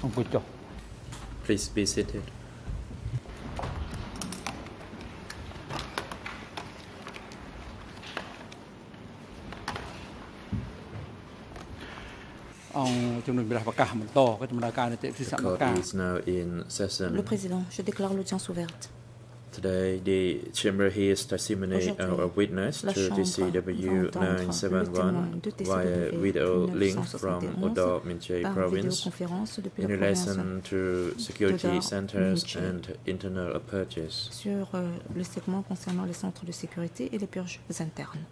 Please be seated. The court is now in session. Le président, je déclare l'audience ouverte. Today, the chamber hears testimony of a witness to TCW 971 via video link from Udon Minche province in relation to security centers and internal purges. Sur le segment concernant les centres de sécurité et les purges internes.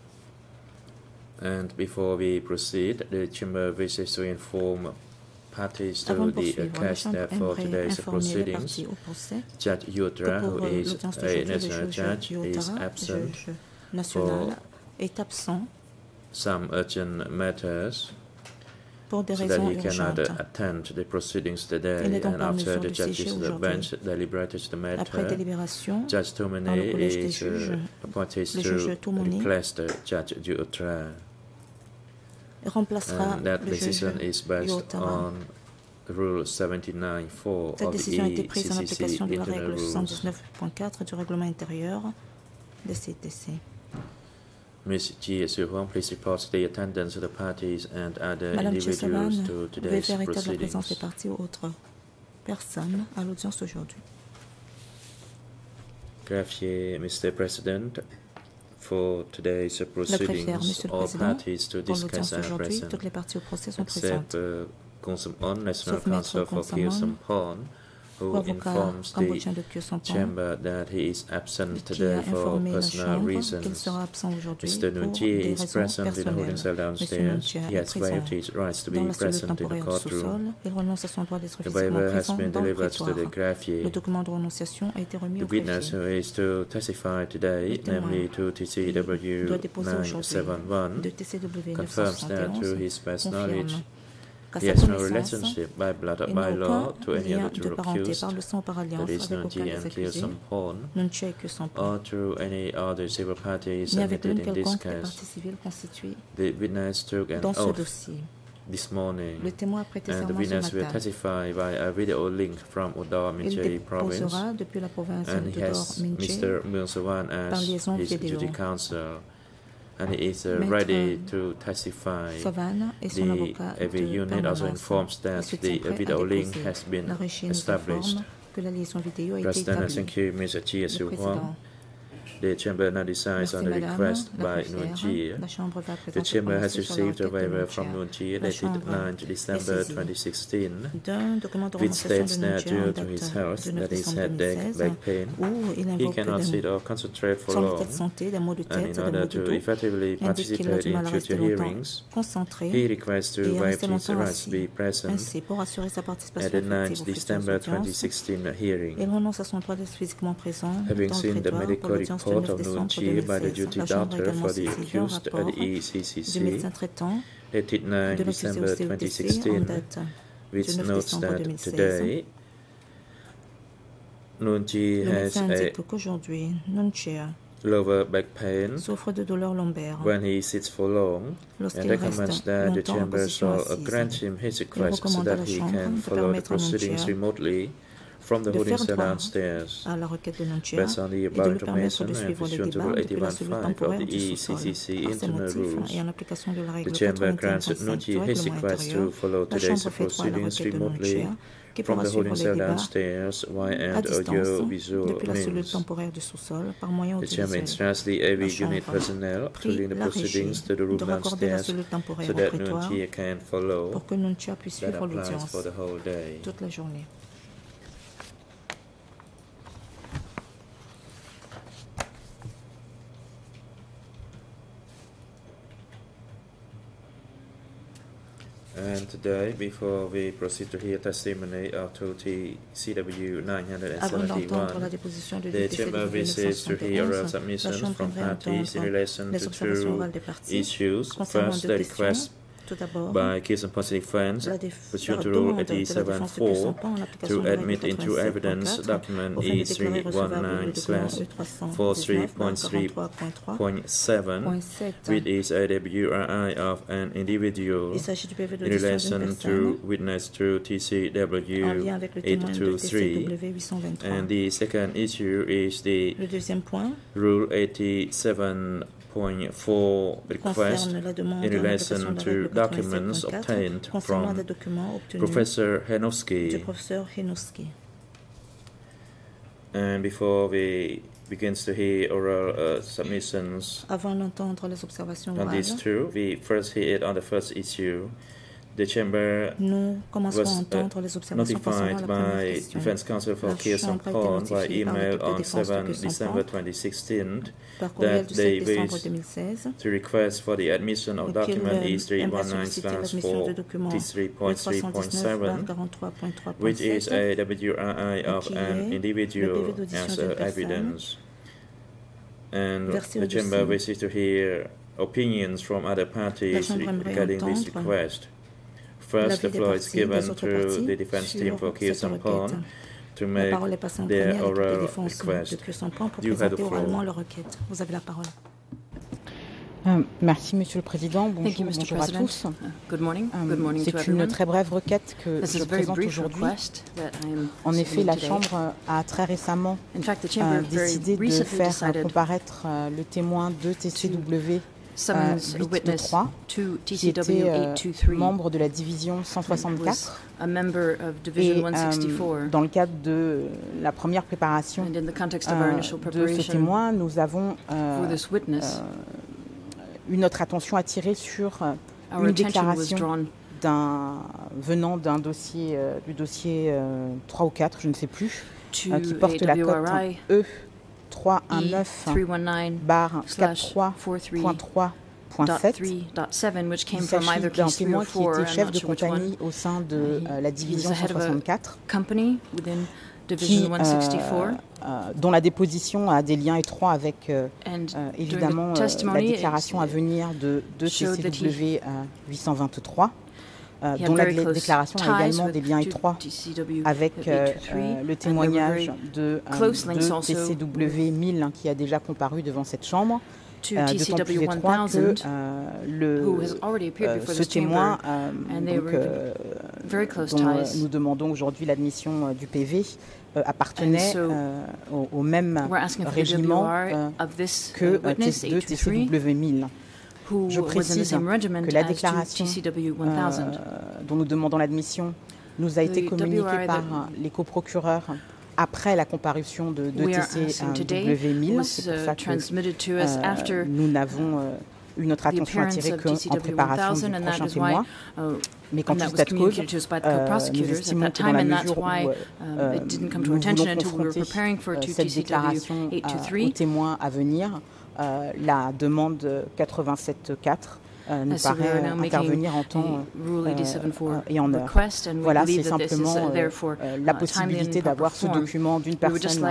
And before we proceed, the chamber wishes to inform parties to the case that for today's proceedings, Judge Yutra, who is a national judge, is absent for some urgent matters, so that he cannot attend the proceedings today. And after the judge's bench deliberated the matter, Judge Tomene is appointed to replace Judge Yutra. And that decision is based on Rule 79.4 Cette of décision a été the prise en application de la internal règle rules. 119.4 du règlement intérieur des CTC. Ms. Ji Su-Huang, please report the attendance of the parties and other Madame individuals Chesavan, to veuillez today's faire état de la présence des proceedings. parties ou autres personnes à l'audience d'aujourd'hui. Greffier, Mr. President, for today's Le préfère, proceedings, Monsieur le all Président, parties to pour discuss l'audience are d'aujourd'hui, present, toutes les parties au procès sont except présentes. Kong Som-on, National Sauf Maître Counsel for Kong Som-on, Kyo Sampon, who avocat informs the cambodgien de Kyo Sampon, chamber that he is absent qui a today for informé la personal Chambre qu'il reasons. sera absent aujourd'hui Mr. pour Nunchi des is raisons present in the holding personnelles. cell Monsieur downstairs. Nunchi He est has présent waived his rights to dans be la cellule present in the temporaire du courtroom. sous-sol. Il renonce à son droit d'être The physiquement waiver has présent been dans le delivered to the prétoire. greffier. Le document de renonciation a été remis The au witness greffier. who is to testify today, Le témoin namely to TCW doit déposer aujourd'hui 971, de TCW confirms that to 971 his best knowledge, confirme qu'à he sa has no connaissance, relationship by blood or il by n'a law aucun to any lien other de two parenté accused, par le sang ou par alliance that is avec aucun Nunchi des and Kyo accusés, Sampon, Nunchi et Kyo Sampon, or through any other civil parties ni avec l'une admitted in this quelconque des case. parties civiles constituées The witness took an dans ce oath dossier. this morning, Le témoin a prêté and the serment ce witness will matin. testify by a video link from Udon Il Minche province, déposera depuis la province and he de has Dor-Minche Mr. Myung Soo-wan par as liaison his vidéo. duty counsel, and he is Maître ready to testify. Savan et son The avocat AV de unit also permanence. informs Il that se the tient prêt à video link déposer. has been La régie nous established. informe que la liaison vidéo a été President, établie. thank you, Mr. Ji Le Su-Huang. président, The chamber now decides merci on the madame, request la by préfère. Nunchi. La Chambre va The présenter chamber has prononcer sur la received a requête de waiver from Nunchi. Nunchi La dated Chambre 9 est December saisie 2016, d'un document de which renonciation states de that Nunchi en due to his date health, du 9 that is décembre headache, 2016, back pain, où il he invoque cannot sit or concentrate for son état long, de santé, des maux de and tête, in des order maux de to dos, effectively indique qu'il a participate du mal in à rester future longtemps hearings, concentré he requests to et waive rester his longtemps rights to be assis. present Ainsi, pour assurer sa at participation the 9 effective aux futures December audiences, 2016 il hearing. renonce à son droit d'être physiquement présent Having dans le seen the prétoire pour medical l'audience du report 9 of décembre Nunchi by the 2016. duty La Chambre a doctor également for the saisi d'un accused at rapport the du ECCC médecin traitant dated 9 de l'accusé au December CEPC en 2016, date which du 9 notes décembre that 2016. today Nunchi Le has médecin a indique qu'aujourd'hui, Nunchi lower back pain souffre de douleurs lombaires when he sits for long, and lorsqu'il recommends reste that the longtemps en chamber position shall assise. grant him his Il request so recommande à that la he Chambre can de follow the permettre à proceedings Nunchi remotely from the de holding faire cell droit downstairs. à la requête de Nunchi Based on the et de above lui permettre information de and suivre les pursuant to débats Rule depuis la cellule 81.5 of temporaire the du sous-sol. ECCC Par ces internal motifs rules, et en application de la règle the chamber grants 81.5 Nunchi du his règlement request intérieur, to follow la today's Chambre fait droit à la proceedings requête de Nunchi remotely qui from pourra the suivre holding les cell débats downstairs via à an distance audio-visual depuis la cellule means. temporaire du sous-sol par moyen The chamber audiovisuel. instructs the AV La unit Chambre personnel prie holding the la régie proceedings to the room de raccorder la downstairs cellule temporaire so au that prétoire Nunchi can follow. pour que Nunchi puisse That suivre applies l'audience for the whole day. toute la journée. And today, before we proceed to hear testimony of TCW Avant d'entendre la 971, déposition de the chamber wishes to hear oral 971, la submissions Chambre from aimerait parties in entendre relation les to observations two orales des parties issues. concernant First, deux the questions. request by Kirsten Pacific France pursuant to Rule 87.4 to admit into evidence document E319/43.3.7, which is a WRI of an individual in relation to witness through TCW 823. And the second issue is the Rule 87.4 request in relation to documents obtained from Professor Henowski. And before we begin to hear oral submissions on these two, we first hear it on the first issue. The Chamber was notified by Defense Counsel for Khieu Samphan by email on 7 December 2016 that they wish to request for the admission of document E319/43.3.7, which is a WRI of an individual as evidence. And the Chamber wishes to hear opinions from other parties regarding this request. First, the floor is given to the defense team for Khieu Samphan to make their oral request. You have the floor. Merci, Monsieur le Président. Bonjour à tous. C'est une très brève requête que je présente aujourd'hui. En effet, la Chambre a très récemment décidé de faire comparaître le témoin de TCW 823, qui était membre de la division 164, et dans le cadre de la première préparation de ce témoin, nous avons eu notre attention attirée sur une déclaration venant d'un dossier, du dossier 3 ou 4, je ne sais plus, qui porte la cote E319/43.3.7. Il s'agit d'un témoin qui était chef de compagnie au sein de la division 164, dont la déposition a des liens étroits avec évidemment la déclaration à venir de TCW 823, dont la déclaration a également des liens étroits avec le témoignage de TCW 1000 qui a déjà comparu devant cette Chambre. D'autant plus étroit que ce témoin, dont nous demandons aujourd'hui l'admission du PV, appartenait au même régiment que TCW 1000. Je précise que la déclaration dont nous demandons l'admission nous a été communiquée par les coprocureurs après la comparution de TCW 1000. C'est pour ça que nous n'avons eu notre attention attirée qu'en préparation du prochain témoin. Mais qu'en tout état de cause, nous estimons que dans la mesure où nous voulons confronter cette déclaration au témoin à venir, la demande 87.4 nous paraît intervenir en temps et en heure. Voilà, c'est simplement la possibilité d'avoir ce document d'une personne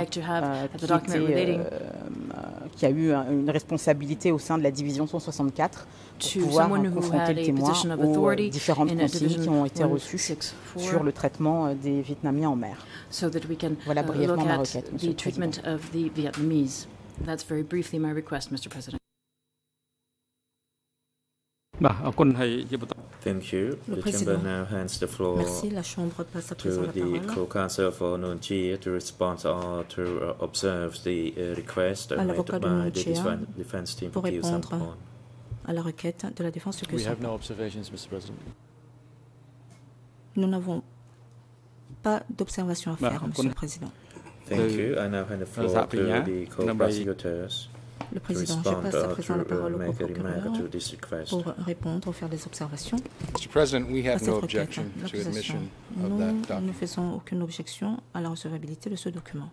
qui a eu une responsabilité au sein de la division 164 pour pouvoir confronter le témoin aux différentes consignes qui ont été reçues sur le traitement des Vietnamiens en mer. Voilà brièvement ma requête, Monsieur le Président. That's very briefly my request, Mr. President. Thank you. The Chamber now hands the floor to the co-counsel for Nuon Chea to respond or to observe the request made by the defense team for Khieu Samphan. À la requête de la défense de Khieu Samphan. We have no observations, Mr. President. Nous n'avons pas d'observation à faire, Monsieur le Président. Thank you. I now hand the floor to the co-prosecutors. Le Président, je passe à présent la parole au procureur pour répondre ou faire des observations. Mr. President, we have no objection to admission of that document. Nous ne faisons aucune objection à la recevabilité de ce document.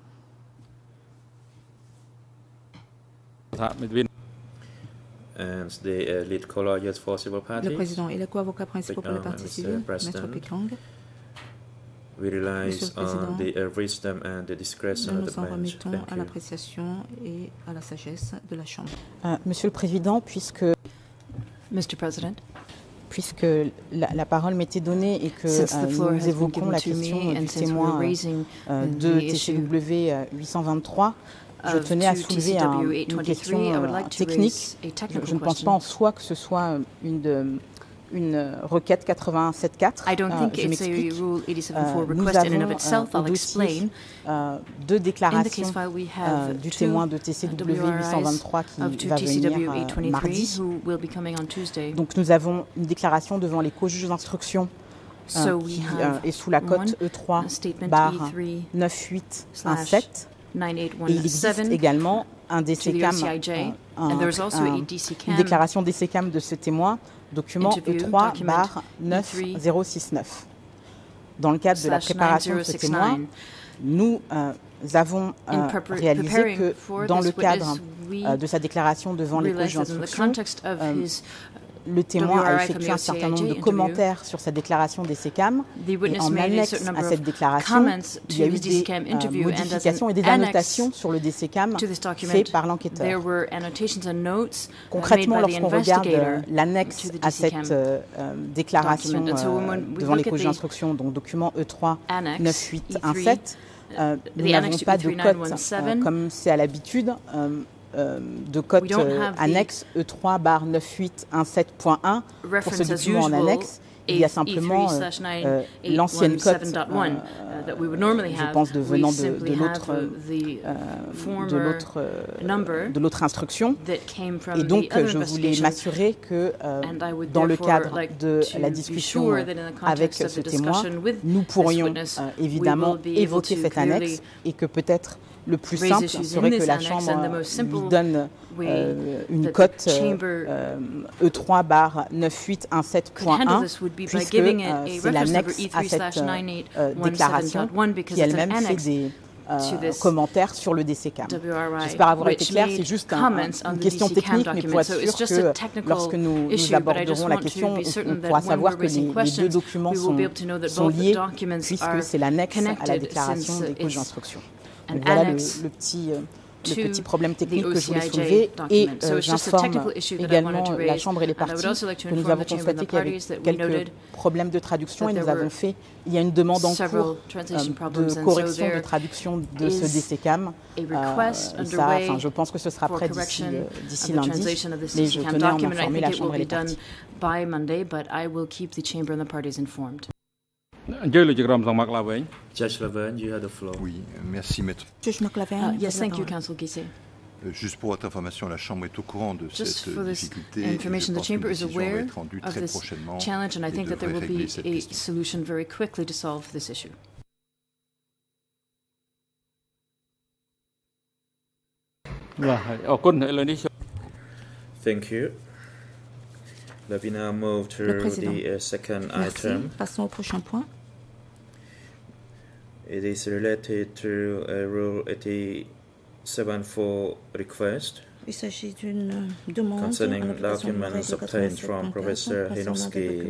And the lead co-lawyers for civil parties. Le Président et les co-avocats principaux pour les parties civiles, Maître Pekang. We rely on the wisdom and the discretion of the bench. Nous nous en remettons à l'appréciation et à la sagesse de la Chambre. Monsieur le Président, Mr. President, puisque la parole m'était donnée et que nous évoquons la question du témoin de TCW 823, je tenais à soulever une question technique. Je ne pense pas en soi que ce soit une requête 87.4. Je m'explique. Nous avons aussi deux déclarations du témoin de TCW 823 qui va venir mardi. Donc nous avons une déclaration devant les co-juges d'instruction qui est sous la cote E3/9817. Et il existe également un DCCAM, une déclaration DCCAM de ce témoin, document E3/9069. Dans le cadre de la préparation de ce témoin, nous avons réalisé que dans le cadre de sa déclaration devant les co-juges d'instruction, le témoin a effectué un certain nombre de commentaires sur sa déclaration des DCCAM et en annexe à cette déclaration, il y a eu des modifications et des annotations sur le DCCAM fait par l'enquêteur. Concrètement, lorsqu'on regarde l'annexe à cette déclaration devant les co-juges d'instruction, donc document E3/9817, nous n'avons pas de cote, comme c'est à l'habitude, de cote annexe E3/9817.1 pour ce document en annexe. Il y a simplement l'ancienne cote, je pense, venant de l'autre instruction. Et donc, je voulais m'assurer que dans le cadre de la discussion avec ce témoin, nous pourrions évidemment évoquer cette annexe et que peut-être le plus simple serait que la Chambre lui donne une cote E3/9817.1 puisque c'est l'annexe à cette déclaration qui elle-même fait des commentaires sur le DCCAM. J'espère avoir été clair, c'est juste une question technique, mais pour être sûr que lorsque nous aborderons la question, on pourra savoir que les deux documents sont liés puisque c'est l'annexe à la déclaration des co-juges d'instruction. Donc voilà le petit problème technique que je voulais soulever et j'informe également la Chambre et les parties que nous avons constaté qu'il y avait quelques problèmes de traduction et nous avons fait, il y a une demande en cours de correction de traduction de ce DCCAM. Et ça, je pense que ce sera prêt d'ici lundi, mais je tenais à en informer la Chambre et les parties. Judge Laverne, you have the floor. Oui, merci, maître. Yes, thank you, Counsel Guisset. Juste pour votre information, la Chambre est au courant de cette difficulté. The Chamber is aware of this challenge, and I think that there will be a solution very quickly to solve this issue. Thank you. Let me now move to the second item. Passons au prochain point. It is related to a Rule 87.4 request. Il s'agit d'une demande concerning documents obtained from Professor Henowski.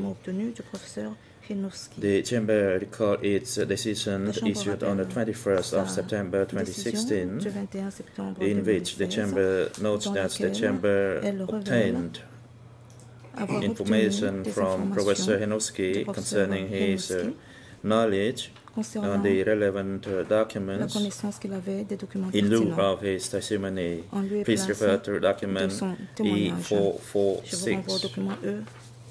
The Chamber recalled its decision issued on the 21st of September 2016, in which the Chamber notes that the Chamber obtained information from Professor Henowski concerning his knowledge on the relevant documents in lieu of his testimony. Please refer to document E446.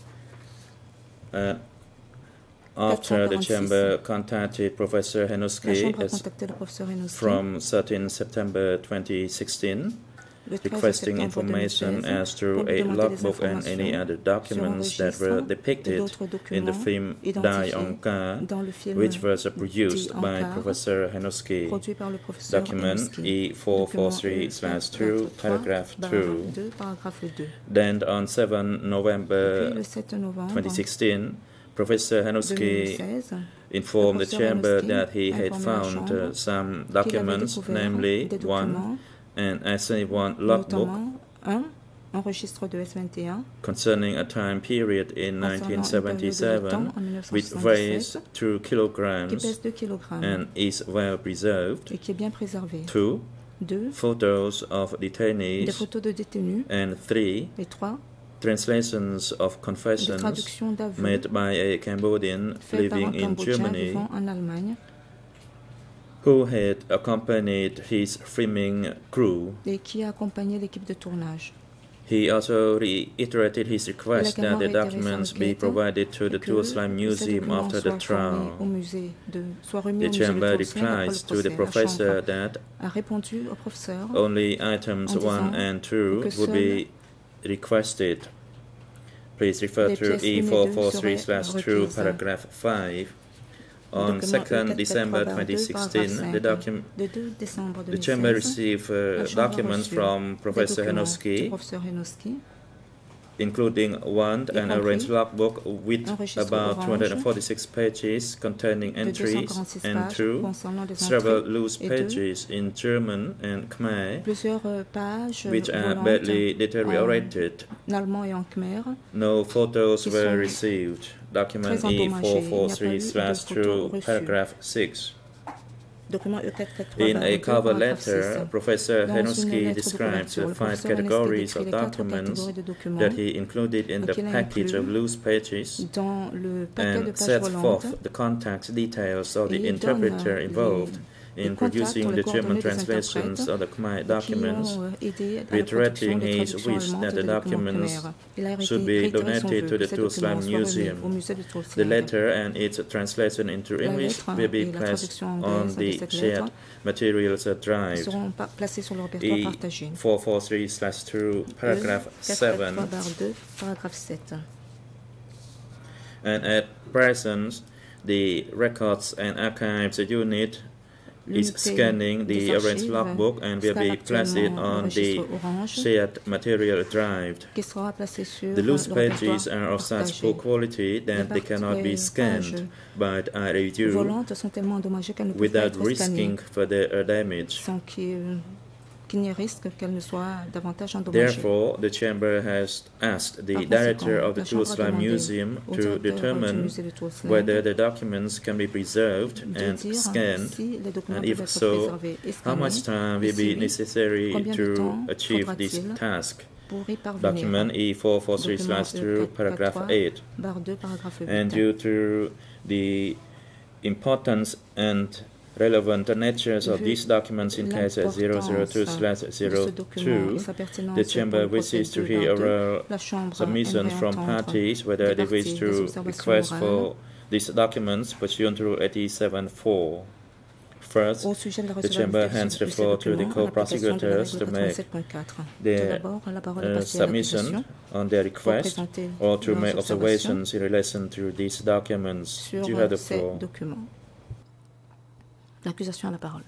After the Chamber contacted Professor Henowski from 13 September 2016, requesting information as to a logbook and any other documents that were depicted in the film Die Onka, which was produced by Professor Henowski. Document E443/2, paragraph 2. Then on 7 November 2016, Professor Henowski informed the Chamber that he had found some documents, namely one, an S21 logbook concerning a time period in 1977 which weighs 2 kilograms and is well preserved. 2. Photos of detainees, and 3. translations of confessions made by a Cambodian living in Germany who had accompanied his filming crew. He also reiterated his request that the documents be provided to the Tuol Sleng Museum after the trial. The chamber replies to the professor that only items 1 and 2 would be requested. Please refer to E443/2, paragraph 5. On 2nd December 2016, the chamber received documents from Professor Henoski, including one an arranged logbook with about 246 pages containing entries, and 2 several loose pages in German and Khmer, which are badly deteriorated. No photos were received. Document E443/2, paragraph 6. In a cover letter, Professor Henoski describes 5 categories of documents that he included in the package of loose pages and set forth the contact details of the interpreter involved in producing the German translations of the Khmer documents, reiterating his wish that the documents should be donated to the Tuol Sleng Museum. The letter and its translation into English will be placed on the shared materials drive. E443/2, paragraph 7. And at present, the Records and Archives Unit is scanning the arranged logbook and will be placed on the shared material drive. The loose pages are of such poor quality that they cannot be scanned, but are reviewed without risking further damage. Therefore, the chamber has asked the director of the Tuol Sleng Museum to determine whether the documents can be preserved and scanned, and if so, how much time will be necessary to achieve this task. Document E443/2, paragraph 8. And due to the importance and relevant natures of these documents in case 002/02, the Chamber wishes to hear oral submissions from parties whether they wish to request for these documents pursuant to 87.4. First, the Chamber hands the floor to the co-prosecutors to make their submission on their request or to make observations in relation to these documents. You have the floor. L'accusation a la parole.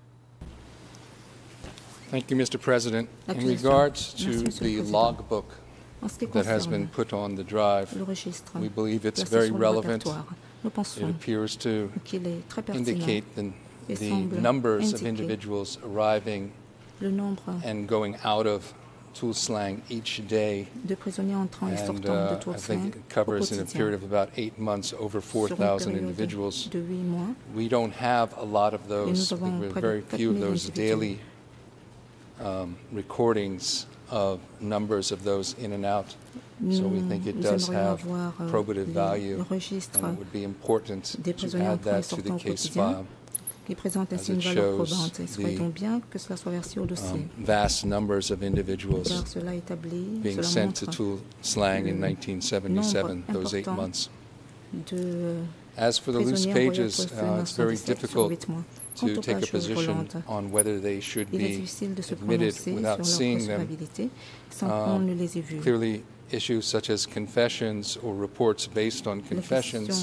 Thank you, Mr. President. In regards to the logbook that has been put on the drive, we believe it's very relevant. It appears to indicate the numbers of individuals arriving and going out of Tuol Sleng each day, and I think it covers in a period of about 8 months over 4,000 individuals. We don't have a lot of those. I think we have very few of those daily recordings of numbers of those in and out. So we think it does have probative value, and it would be important to add that to the case file. Qui présente ainsi une valeur probante. Il serait donc bien que cela soit versé au dossier. Vast numbers of individuals being sent to Tuol Sleng in 1977, those 8 months. As for the loose pages, it's very difficult to take a position on whether they should be admitted without seeing them. Clearly, issues such as confessions or reports based on confessions,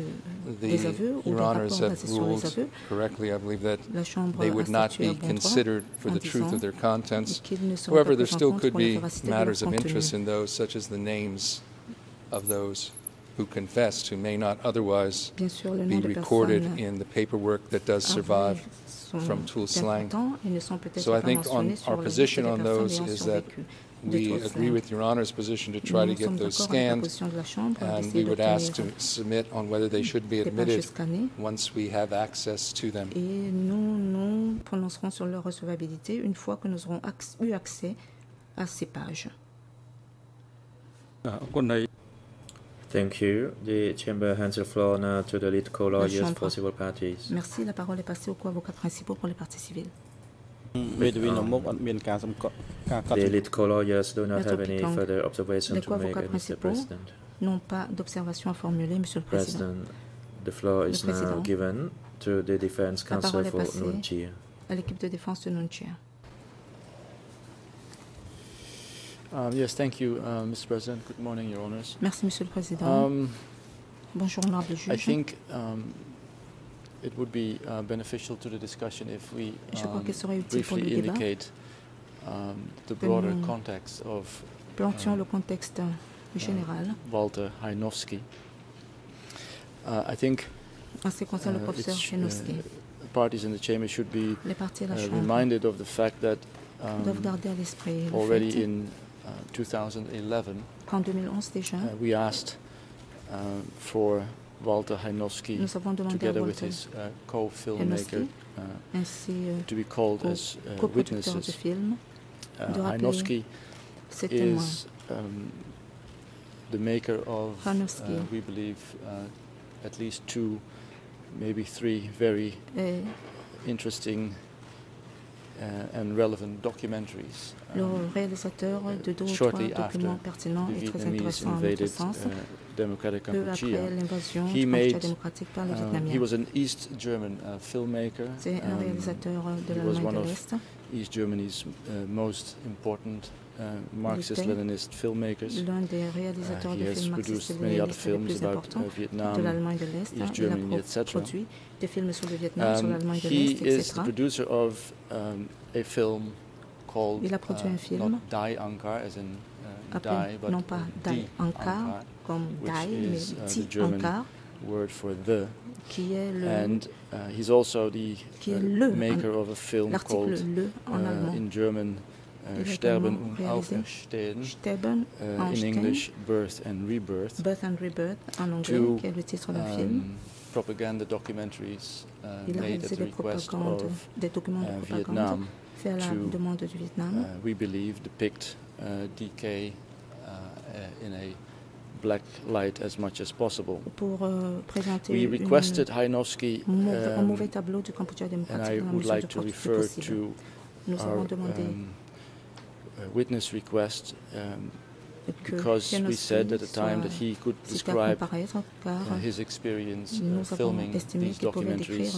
Your Honors have ruled correctly, I believe, that they would not be considered for the truth of their contents. However, there still could be matters of interest in those, such as the names of those who confessed, who may not otherwise be recorded in the paperwork that does survive from Tuol Sleng. So I think our position on those is that we agree with Your Honor's position to try to get those scanned, and we would ask to submit on whether they should be admitted once we have access to them. Et nous prononcerons sur leur recevabilité une fois que nous aurons eu accès à ces pages. Thank you. The chamber hands the floor now to the lead co-lawyers for civil parties. Merci. La parole est passée aux co-avocats principaux pour les parties civiles. The lead co-lawyers do not have any further observations to make, Mr. President. N'ont pas d'observation à formuler, Monsieur le Président. The floor is now given to the defense counsel for Nuon Chea. À l'équipe de défense de Nuon Chea. Yes, thank you, Mr. President. Good morning, Your Honors. Merci, Monsieur le Président. Bonjour, honorable juge. I think it would be beneficial to the discussion if we briefly indicate the broader context of le contexte général. Walter Hajnowski. I think parties in the chamber should be reminded of the fact that already in 2011, we asked for Walter Hajnowski, together with his co-filmmaker, to be called as witnesses. Hajnowski is the maker of, we believe, at least 2, maybe 3 very interesting and relevant documentaries. Shortly after the Vietnamese invaded democratic Kampuchea, he was an East German filmmaker. He was one of East Germany's most important Marxist-Leninist filmmakers. He has produced many other films about Vietnam, East Germany, etc. He is the producer of a film called not Die Ankar, as in die, but Die Ankar, which is the German word for the. And he's also the maker of a film called, in German, Sterben und Auferstehen, in English, Birth and Rebirth, two propaganda documentaries made at the request of Vietnam to, we believe, depict DK in a black light as much as possible. We requested Hajnowski, and I would like to refer to our witness request, because we said at the time that he could describe his experience filming these documentaries,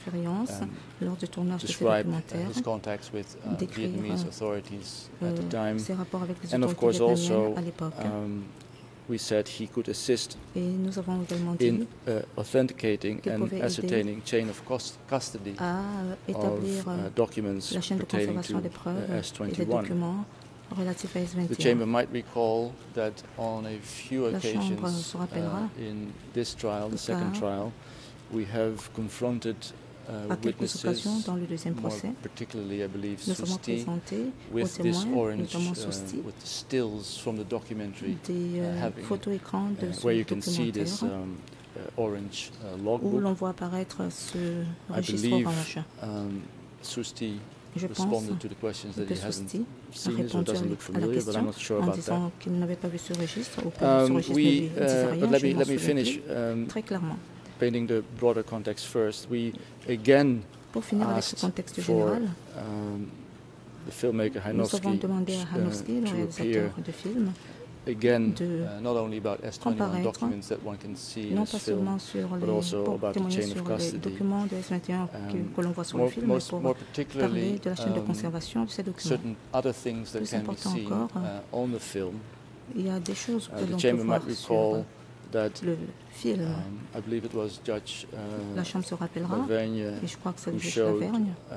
describe his contacts with Vietnamese authorities at the time, and of course also we said he could assist in authenticating and ascertaining chain of custody of documents pertaining to S21. The Chamber might recall that on a few occasions in this trial, the second trial, we have confronted witnesses, more particularly, I believe, Susti, with this orange, with the stills from the documentary, where you can see this orange logbook. I believe Susti responded to the questions that he hasn't seen this or doesn't look familiar, but I'm not sure about that. Let me finish painting the broader context first. We again asked for the filmmaker Hajnowski to appear again, not only about S21 documents that one can see in this film, but also about the chain of custody. More particularly, certain other things that can be seen on the film. The Chamber might recall that I believe it was Judge Lavergne who showed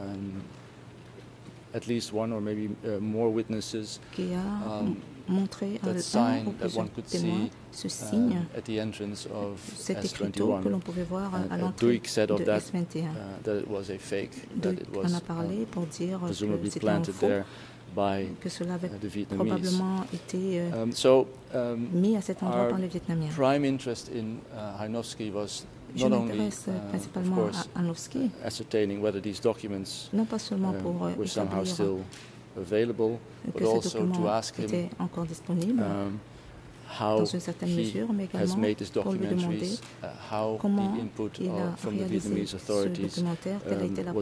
at least one or maybe more witnesses that sign that one could see at the entrance of S21. Duik said of that that it was a fake, that it was presumably planted there by the Vietnamese. So our prime interest in Hajnowski was not only, of course, ascertaining whether these documents were somehow still available, but also to ask him dans une certaine mesure, mais également pour lui demander comment il a réalisé ce documentaire, quel a été l'apport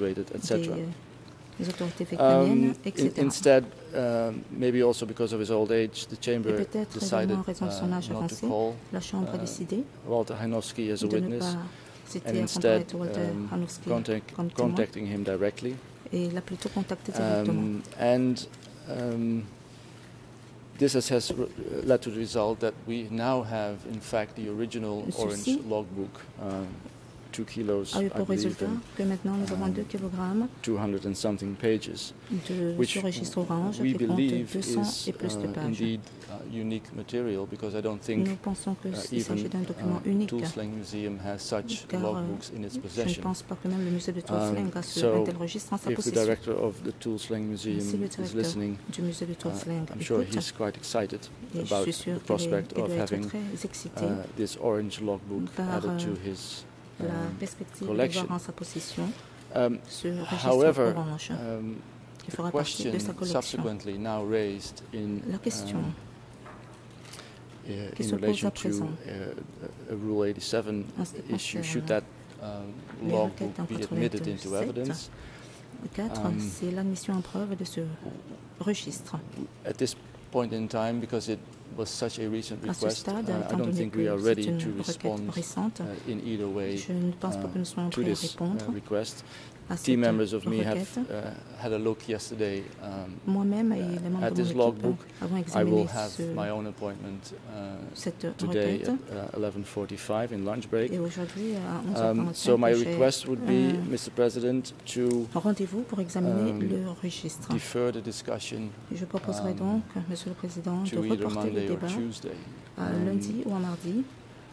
des autorités vietnamiennes, etc. Instead, maybe also because of his old age, the chamber Et peut-être decided en raison de son âge not avancé, to call la Chambre a décidé Walter Hajnowski as a de ne witness, pas and citer instead Hajnowski comme témoin, contacting him directly. et il l'a plutôt contacté directement. This has led to the result that we now have, in fact, the original orange logbook, 2 kilos, a eu pour résultat que maintenant nous avons 2 kilogrammes 200 and something pages, de ce registre orange qui compte 200 et plus de pages. Indeed, unique material, because I don't think nous pensons qu'il s'agit d'un document unique, Tuol Sleng Museum has such car logbooks in its possession. Je ne pense pas que même le musée de Tuol Sleng a un tel registre en sa possession. If the director of the Tuol Sleng Museum is listening, I'm sure he's quite excited about the prospect of having this orange logbook added to his la perspective de voir en sa possession ce However, registre orange qui the fera partie de question sa collection. subsequently now raised La question qui in se pose relation à to présent a Rule 87 issue, should that logbook be admitted into evidence? 4, c'est l'admission en preuve de ce registre. At this point in time, because it was such a recent À ce request, stade, I étant don't donné think we are que ready c'est to une respond requête récente, in either way je ne pense pas que nous soyons to prêts à this répondre request. à cette Team members of me requête. have had a look yesterday Moi-même et les membres at de this mon logbook. équipe avons I examiné will have my ce, own appointment cette today requête. at 11:45 in lunch break. Et aujourd'hui, à 11h45, So my j'ai request would be, Mr. President, to rendez-vous pour examiner le registre. defer the discussion Et je proposerai donc, Monsieur le Président, de to either reporter le Monday or débat Tuesday, à lundi ou à mardi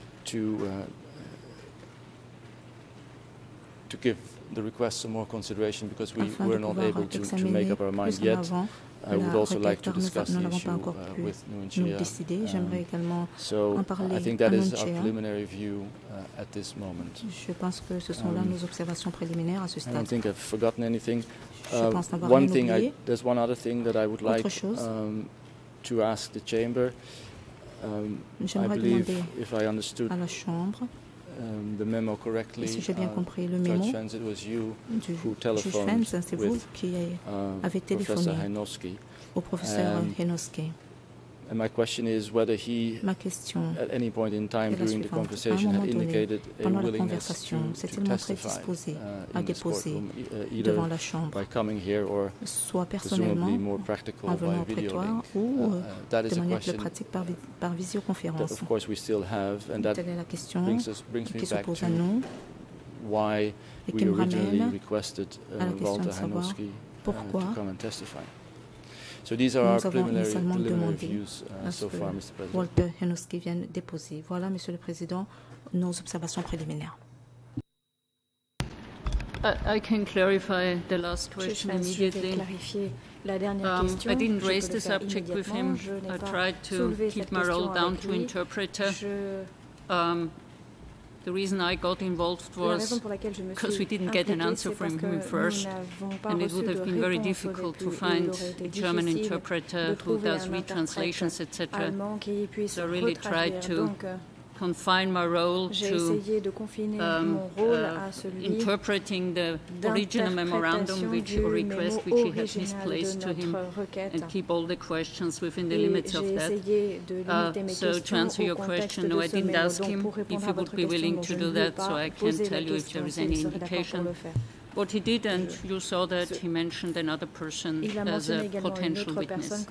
to give the request some more consideration, because we afin were de not pouvoir able to examiner make up our mind plus en yet. avant I would la also like requête, to car discuss nous the n'avons issue pas encore pu with nous Nuncia. décider. J'aimerais également So en parler I think à that is our Nuncia. preliminary view at this moment. Je pense que ce sont là nos observations préliminaires à ce I don't stade. think I've forgotten anything. Je pense n'avoir rien oublié. There's one other thing that I would like Autre chose. to ask the chamber. I J'aimerais believe, demander if I understood à la Chambre, the memo correctly, si j'ai bien compris le mémo Judge Fens, it was you du who juge telephoned Fens, c'est vous with qui avez Professor téléphoné Hajnowski. au professeur Hajnowski. And my question is whether he, Ma question at any point in time est la during the suivante. À un conversation, moment had donné, indicated a pendant la willingness conversation, to s'est-il montré testify disposé à in this déposer courtroom, devant either la Chambre, by coming here or soit presumably personnellement more practical en by venant au video prétoire link. ou That is de a manière plus question pratique par that, visioconférence. of course, we still have, and that Telle est la question brings me qui se back pose to à nous why et we qui me originally ramène requested à la question Walter de savoir Hajnowski pourquoi to come and testify. So these are our nous avons preliminary initialement demandé views à so ce far, Mr. President. Walter Hajnowski vienne déposer. Voilà, Monsieur le Président, nos observations préliminaires. I can clarify the last question immediately. La dernière question, I didn't raise the subject with him. I tried to keep my role down to interpreter. The reason I got involved was because we didn't get an answer from him first, and it would have been very difficult to find a German interpreter who does retranslations, etc. So I really tried to confine my role to interpreting the original memorandum or request which he had misplaced to him, and keep all the questions within the limits of that. So to answer your question, no, I didn't ask him if he would be willing to do that, so I can't tell you if there is any indication. What he did, and you saw that he mentioned another person as a potential witness.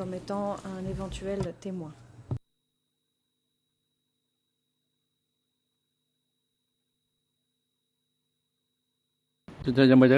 President,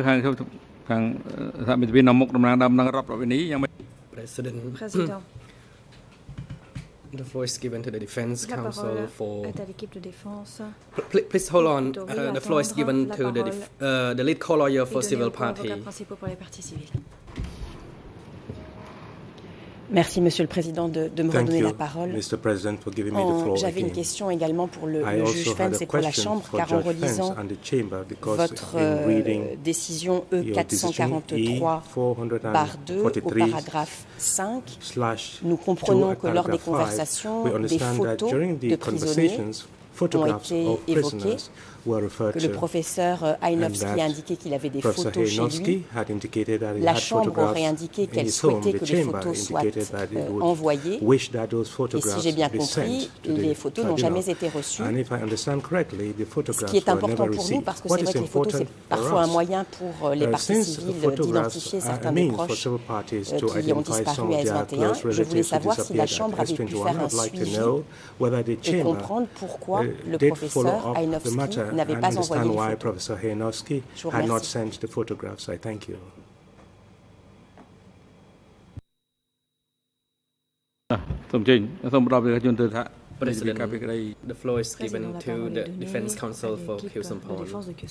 the floor is given to the Defense Counsel for... Please hold on. The floor is given to the lead co-lawyer for civil party. Merci, Monsieur le Président, de me redonner la parole. J'avais une question également pour le juge Fens et pour la Chambre, car en relisant votre décision E443/2 au paragraphe 5, nous comprenons que lors des conversations, des photos de prisonniers ont été évoquées, que le professeur Ajnowski a indiqué qu'il avait des photos chez lui. La Chambre aurait indiqué qu'elle souhaitait que les photos soient envoyées. Et si j'ai bien compris, les photos n'ont jamais été reçues. Ce qui est important pour nous, parce que c'est vrai que les photos, c'est parfois un moyen pour les parties civiles d'identifier certains des proches qui ont disparu à S21. Je voulais savoir si la Chambre avait pu faire un suivi et comprendre pourquoi le professeur Ajnowski n'avait pas envoyé les photos. Je vous remercie. President, the floor is given to the Defense Counsel for Khieu Samphan.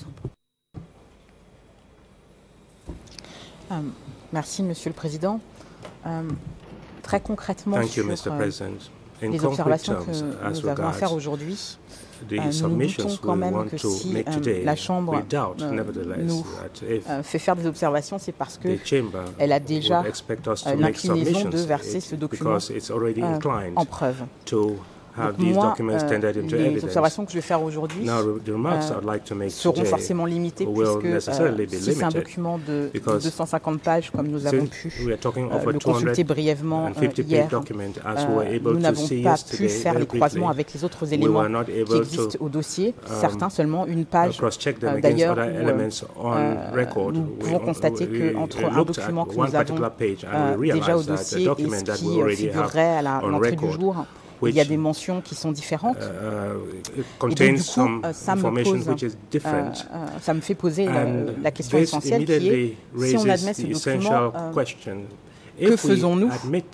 Merci, Monsieur le Président. Très concrètement, sur les observations que nous avons à faire aujourd'hui, nous doutons quand même que si la Chambre nous fait faire des observations, c'est parce qu'elle a déjà l'inclinaison de verser ce document en preuve. Donc moi, les observations que je vais faire aujourd'hui seront forcément limitées puisque si c'est un document de 250 pages comme nous avons pu le consulter brièvement hier, nous n'avons pas pu faire les croisements avec les autres éléments qui existent au dossier, certains seulement une page d'ailleurs où nous pouvons constater qu'entre un document que nous avons déjà au dossier et ce qui figurerait à l'entrée du jour, il y a des mentions qui sont différentes. Et donc, du coup, ça me fait poser la question essentielle qui est, si on admet ce document, que faisons-nous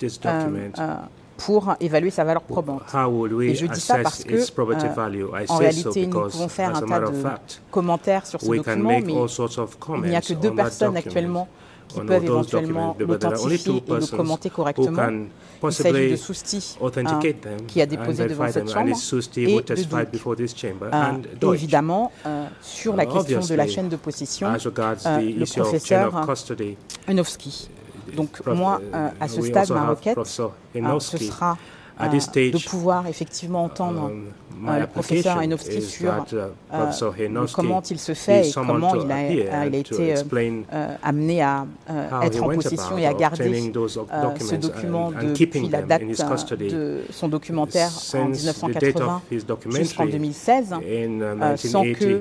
pour évaluer sa valeur probante? Et je dis ça parce que, en réalité, nous pouvons faire un tas de commentaires sur ce document, mais il n'y a que 2 personnes actuellement qui peuvent éventuellement l'authentifier et le commenter correctement. Il s'agit de Sousti, qui a déposé devant cette Chambre, et de Duc. Et évidemment, sur la question de la chaîne de possession, le professeur Ajnowski. Donc moi, à ce stade, ma requête, ce sera de pouvoir effectivement entendre le professeur Ajnowski sur comment il se fait et comment il a été amené à être en possession et à garder ce document depuis la date de son documentaire en 1980 jusqu'en 2016, sans que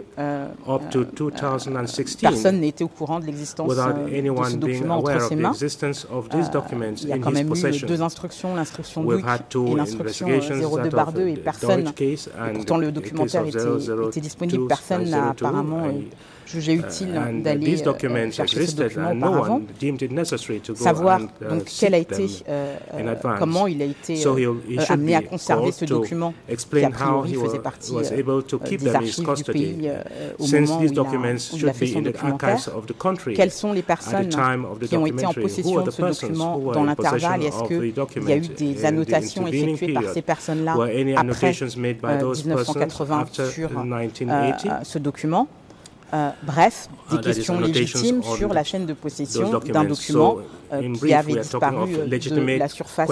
personne n'ait été au courant de l'existence de ce document entre ses mains. Il y a quand même eu 2 instructions, l'instruction Duc et l'instruction 02/2, et personne, et pourtant le documentaire était disponible, personne n'a apparemment jugé utile d'aller chercher ce document auparavant. Savoir donc quel a été, comment il a été amené à conserver ce document qui a priori faisait partie des archives du pays au moment où il a fait son documentaire. Quelles sont les personnes qui ont été en possession de ce document dans l'intervalle, et est-ce qu'il y a eu des annotations effectuées par ces personnes-là après 1980 sur ce document? Bref, des questions légitimes sur la chaîne de possession d'un document qui avait disparu de la surface,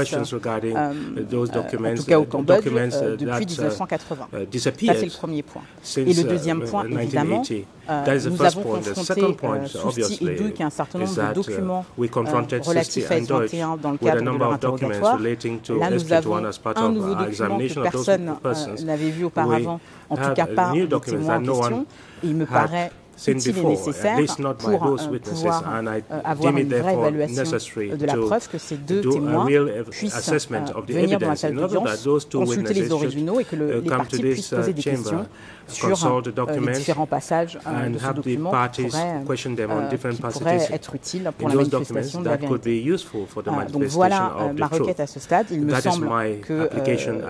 en tout cas au Cambodge, depuis 1980. Ça, c'est le premier point. Et le deuxième point, évidemment, nous avons confronté Sousti et Duc à un certain nombre de documents relatifs à S21 dans le cadre de leur interrogatoire. Là, nous avons un nouveau document que personne n'avait vu auparavant, en tout cas pas les témoins en question. Et il me paraît utile et nécessaire pour pouvoir avoir une vraie évaluation de la preuve, que ces 2 témoins puissent venir dans la salle d'audience, consulter les originaux et que les parties puissent poser des questions sur les différents passages de ce document qui pourraient être utiles pour la manifestation de la vérité. Donc voilà ma requête à ce stade. Il me semble que,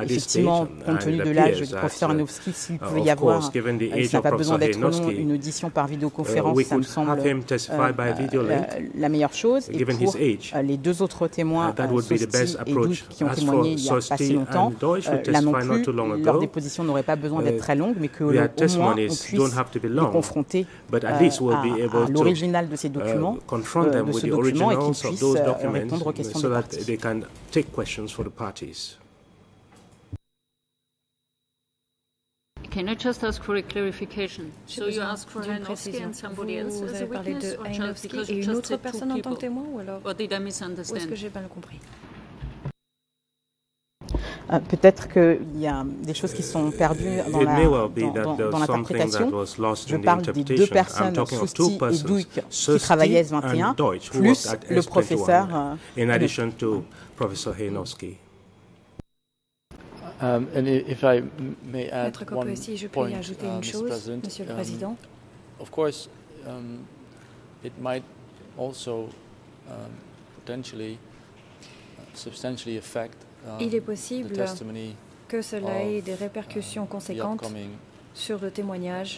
effectivement, compte tenu de l'âge du professeur Ajnowski, s'il pouvait y avoir, ça n'a pas besoin d'être long, une audition par vidéoconférence, ça me semble la meilleure chose. Et pour les deux autres témoins, Sosti et Duc, qui ont témoigné il n'y a pas si longtemps, là non plus, leur déposition n'aurait pas besoin d'être très longue, mais qu'au moins on puisse les confronter à l'original de ces documents, et qu'ils puissent répondre aux questions des parties. Can I just ask for a clarification? So you ask for Hainovski and somebody else as a witness, or just because you just said two people? Or did I misunderstand? Est-ce que j'ai mal compris? Peut-être qu'il y a des choses qui sont perdues dans l'interprétation. Je parle des deux personnes, Sosti et Duc, qui travaillaient S21, plus le professeur. In addition to Professor Hainovski. And if I may add Maître Koppe, si je peux y ajouter une chose, Monsieur le Président. Of course, it might also potentially substantially affect il est possible que cela ait des répercussions conséquentes sur le témoignage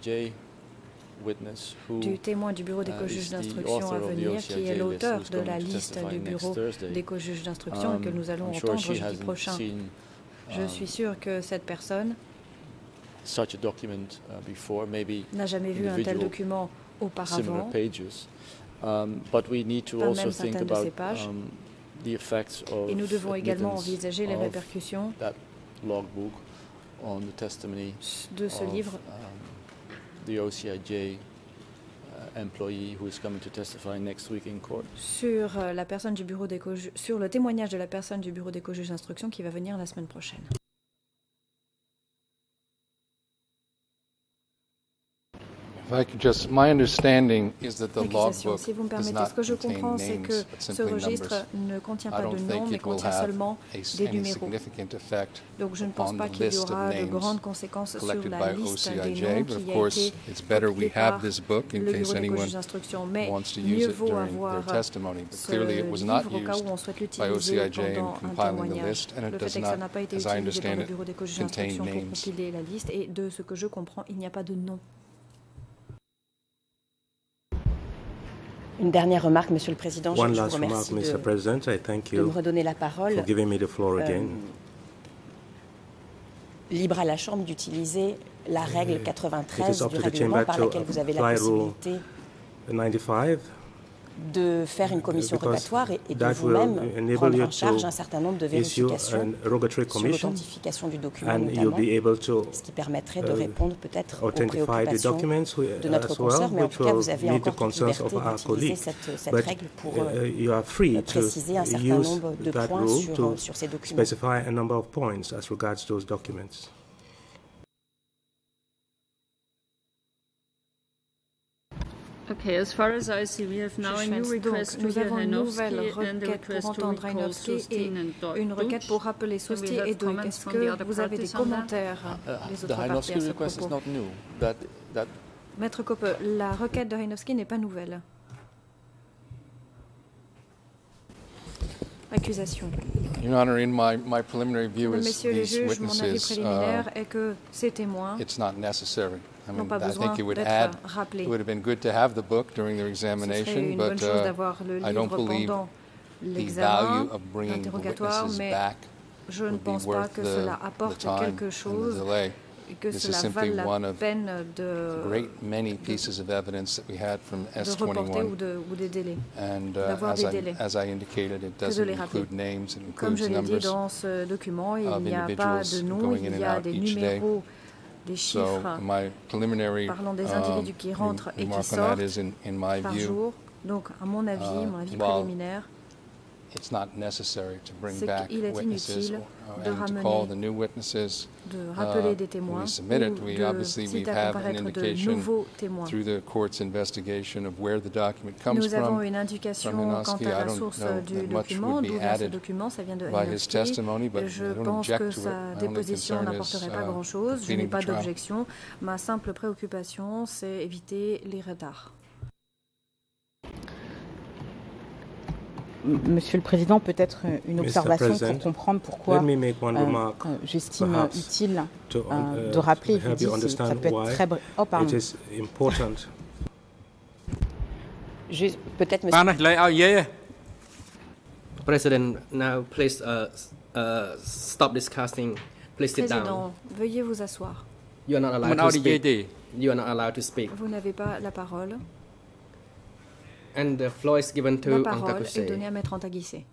du témoin du bureau des co-juges d'instruction à venir, qui est l'auteur de la liste du bureau des co-juges d'instruction et que nous allons entendre jeudi prochain. Je suis sûr que cette personne n'a jamais vu un tel document auparavant, pas même certaines de ces pages. Et nous devons également envisager les répercussions de ce livre sur la personne du bureau des sur le témoignage de la personne du bureau des co-juges d'instruction qui va venir la semaine prochaine. My understanding is that the logbook si vous me permettez, ce que je comprends, c'est que ce registre ne contient pas de noms, mais contient seulement des numéros. Donc je ne pense pas qu'il y aura de grandes conséquences sur la liste des noms qui a été publiée par le bureau des co-juges d'instruction. Mais mieux vaut avoir ce livre au cas où on souhaite l'utiliser pendant un témoignage. Le fait est que ça n'a pas été utilisé par le bureau des co-juges d'instruction pour compiler la liste, et de ce que je comprends, il n'y a pas de nom. Une dernière remarque, Monsieur le Président. Je vous remercie de me redonner la parole. Libre à la Chambre d'utiliser la règle 93 du règlement par laquelle vous avez la possibilité de faire une commission rogatoire et de vous-même prendre en charge un certain nombre de vérifications sur l'authentification du document notamment, ce qui permettrait de répondre peut-être aux préoccupations de notre consoeur, mais en tout cas vous avez encore toute liberté d'utiliser cette règle pour préciser un certain nombre de points sur ces documents. Okay, as far as I see, we have now a new request to hear Hainovski and a request to recall Sosti and Duc. Une requête pour rappeler Sosti et Duc. Est-ce que vous avez des commentaires des autres parties à ce propos? Maître Koppe, la requête de Hainovski n'est pas nouvelle. Accusation. Your Honor, in my preliminary view is Messieurs les these juges, mon avis witnesses, préliminaire est que ces témoins it's not necessary. I n'ont mean, pas I besoin think it would d'être rappelés. it would have been good to have the book during their Ce serait examination, une bonne but chose d'avoir le I don't livre believe pendant the l'examen, value of bringing the l'interrogatoire, witnesses mais back je ne would be pense pas worth que cela the apporte time quelque and the chose delay. et que This is cela simply vale one la of peine a great many pieces of evidence that we had from de reporter S21. ou des délais, And d'avoir des délais, as I indicated, it que de doesn't les rappeler. include names, it Comme je includes l'ai dit numbers. dans ce document, il of n'y a pas de individuals nom, going in il y and a out des each day. numéros, des So chiffres my preliminary parlant des individus qui rentrent et qui remark on sortent that is, in my par view, jour. Donc, à mon avis préliminaire, it's not necessary to bring c'est back qu'il est witnesses inutile de and to ramener, call the new witnesses. de rappeler des témoins We submit it. ou We de obviously we citer à have an comparaître de indication nouveaux témoins. through the court's investigation of where the document comes Nous avons from. une indication from quant Hainovski. à I la don't source know du that much document, would d'où be vient ce added document, ça vient de by his Hainovski. testimony, but Je I don't pense object que to it. sa My only déposition concern n'apporterait is, pas grand-chose. Je n'ai completing pas the trial. d'objection. Ma simple préoccupation, c'est éviter les retards. Monsieur le Président, peut-être une observation pour comprendre pourquoi j'estime utile de rappeler, vous dites, ça peut être très bref. Oh, pardon. Peut-être, Monsieur. President, now please stop discussing. Please sit down. Président, veuillez vous asseoir. You are not allowed to speak. You are not allowed to speak. Vous n'avez pas la parole. And the floor is given to la parole est donnée à Maître Antaguissé.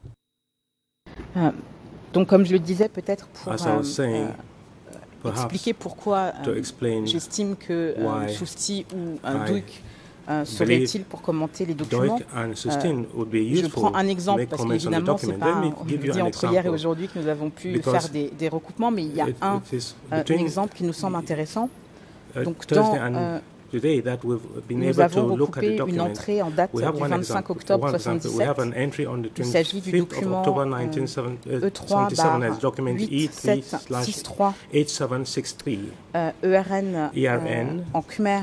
Donc, comme je le disais, peut-être pour expliquer pourquoi j'estime que Sousty ou Duc serait utile pour commenter les documents. Je prends un exemple parce qu'évidemment, ce n'est pas dit entre hier et aujourd'hui que nous avons pu faire des recoupements, mais il y a un exemple qui nous semble intéressant. Donc, dans nous avons recoupé une entrée en date du 25 octobre 1977. Il s'agit du document E3/8763 ERN en Khmer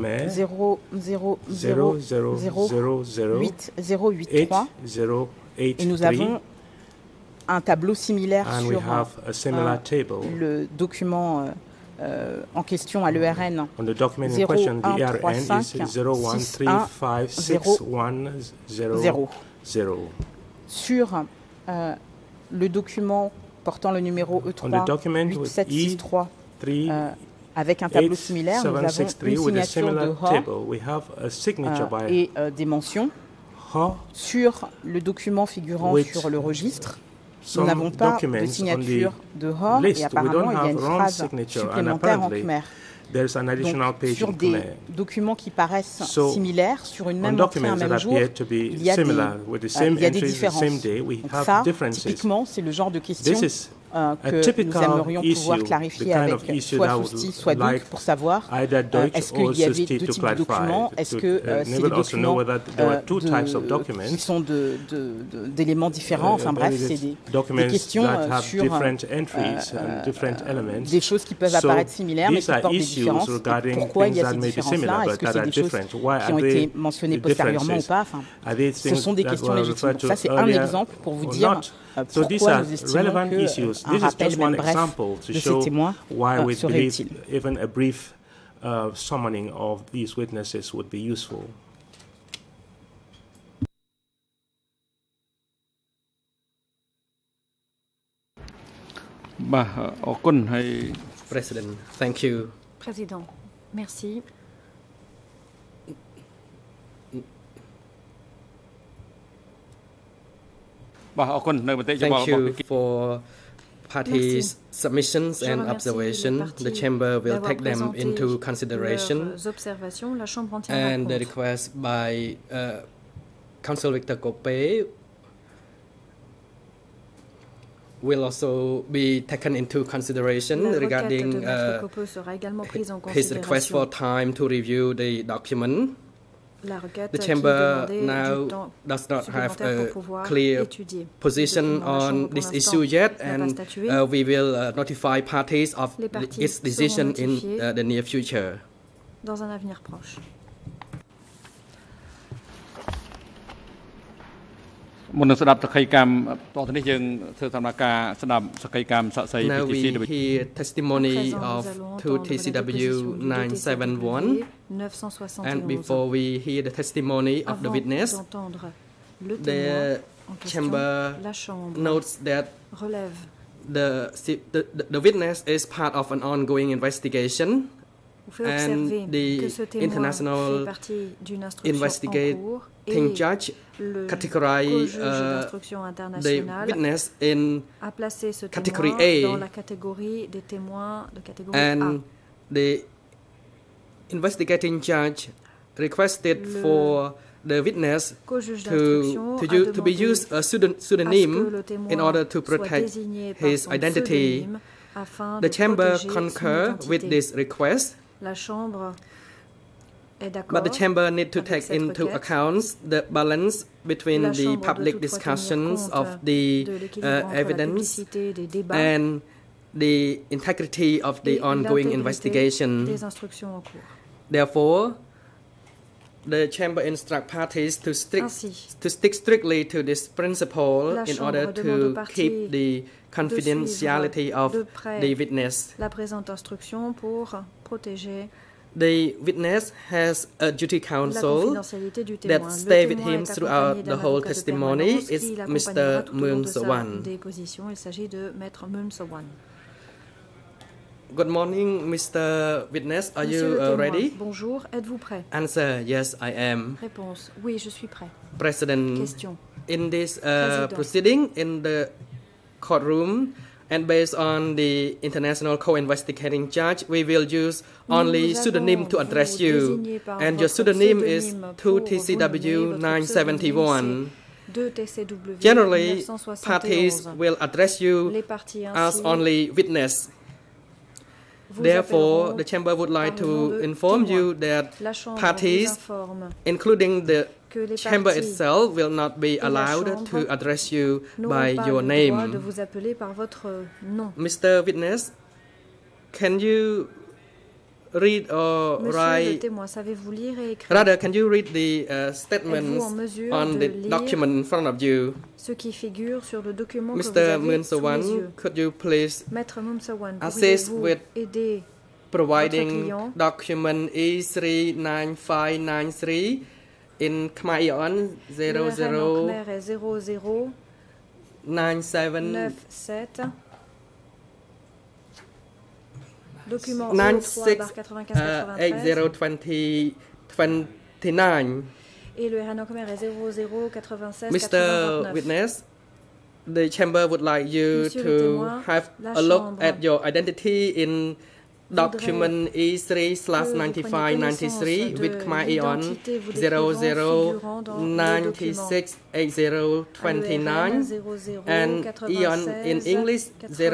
0000883. Et nous avons un tableau similaire sur le document en question à l'ERN 0135-615-010. Sur le document portant le numéro E3-8763 avec un tableau similaire, nous avons une signature de HA et des mentions. Sur le document figurant sur le registre, nous n'avons pas de signature de HA et apparemment il y a une phrase supplémentaire en Khmer. Donc, sur des documents qui paraissent similaires, sur une même entrée un même jour, il y a des différences. Donc ça, typiquement, c'est le genre de question que nous aimerions pouvoir clarifier avec soit Sousty, soit Duc pour savoir est-ce qu'il y avait deux types de documents, est-ce que c'est des documents qui sont d'éléments différents, enfin bref, c'est des questions sur des choses qui peuvent apparaître similaires mais qui portent des différences. Pourquoi il y a ces différences-là? Est-ce que c'est des choses qui ont été mentionnées postérieurement ou pas? Enfin, ce sont des questions légitimes. Ça, c'est un exemple pour vous dire pourquoi nous estimons qu'un rappel, même bref, de ces témoins serait utile. Even a brief summoning of these witnesses would be useful. President, thank you. Président, merci. Thank you for parties' submissions and observations. The Chamber will take them into consideration. And the request by Council Victor Kope will also be taken into consideration regarding his request for time to review the document. The Chamber now does not have a clear position on this issue yet, and we will notify parties of its decision in the near future. Dans un avenir proche. មុននឹងស្ដាប់សក្ខីកម្មតទៅនេះយើងធ្វើដំណើរការស្ដាប់សក្ខីកម្មសាកសី Now we hear testimony of 2TCW 971 and before we hear the testimony of the witness, the chamber notes that the witness is part of an ongoing investigation and the international investigating judge categorize the witness in category A, and the investigating judge requested for the witness to be used a pseudonym in order to protect his identity. The chamber concurs with this request. But the chamber needs to take into account the balance between the public discussions of the evidence and the integrity of the ongoing investigation. Therefore, The chamber instructs parties to stick strictly to this principle in order to keep the confidentiality of the witness. La présente instruction pour protéger the witness has a duty counsel that stay with him throughout the whole testimony. It's Mr. Moon So-wan. Il s'agit de Maître Moon So-wan. Good morning, Mr. Witness. Are you ready? Bonjour, êtes-vous prêt? Answer, yes, I am. Réponse, oui, je suis prêt. President, question. In this proceeding in the courtroom, and based on the international co-investigating judge, we will use only pseudonym to address you. And your pseudonym is 2TCW 971. Generally, parties will address you as only witness. Therefore, the chamber would like to inform you that parties, including the chamber itself, will not be allowed to address you by your name. Mr. Witness, can you read or write? Rather, can you read the statements on the document in front of you? Mr. Moon So-wan, could you please assist with providing document E39593 in Khmer Ion 0097 document 968029. Et le RNO Khmer est 0087 Mr. Witness, the chamber would like you to have a look at your identity in document E3/9593 with Khmer Ion 00968029 and Ion in English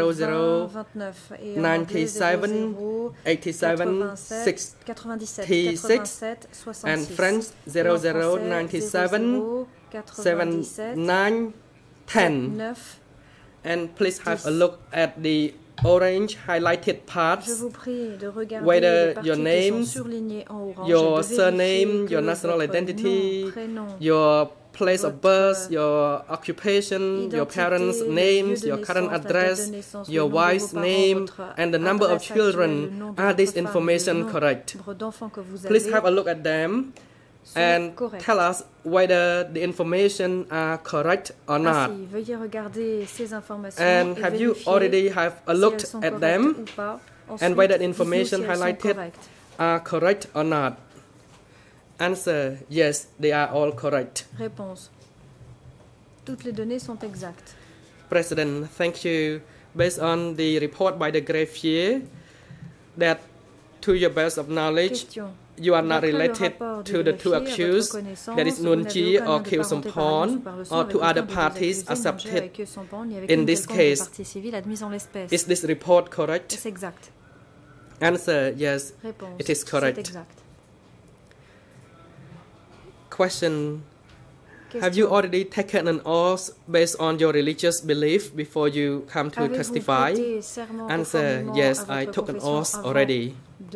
00978766 and French 00977910. And please have a look at the orange highlighted parts, whether your name, your surname, your national identity, your place of birth, your occupation, your parents' names, your current address, your wife's name, and the number of children. Are this information correct? Please have a look at them and tell us whether the information are correct or not. And have you already have a look at them and whether the information highlighted are correct or not? Answer, yes, they are all correct. Réponse. Toutes les données sont exactes. President, thank you. Based on the report by the greffier that to your best of knowledge, you are not related to the two accused, that is Nunji or Khieu Samphan, or to other parties accepted in this case. Is this report correct? Answer, yes, it is correct. Question. Have you already taken an oath based on your religious belief before you come to testify? Answer, yes, I took an oath already.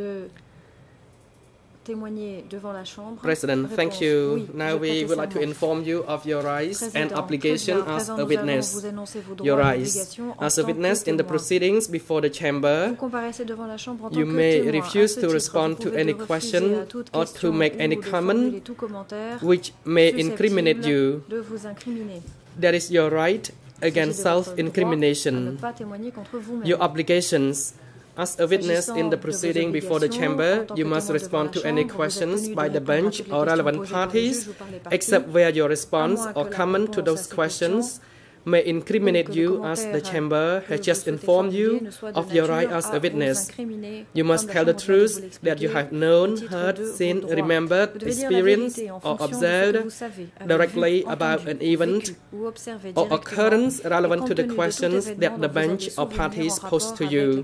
President, thank you. Now we would like to inform you of your rights and obligation as a witness. Your rights. As a witness in the proceedings before the chamber, you may refuse to respond to any question or to make any comment which may incriminate you. That is your right against self-incrimination. Your obligations. As a witness in the proceeding before the chamber, you must respond to any questions by the bench or relevant parties, except where your response or comment to those questions may incriminate you, as the chamber has just informed you of your right as a witness. You must tell the truth that you have known, heard, seen, remembered, experienced, or observed directly about an event or occurrence relevant to the questions that the bench or parties pose to you.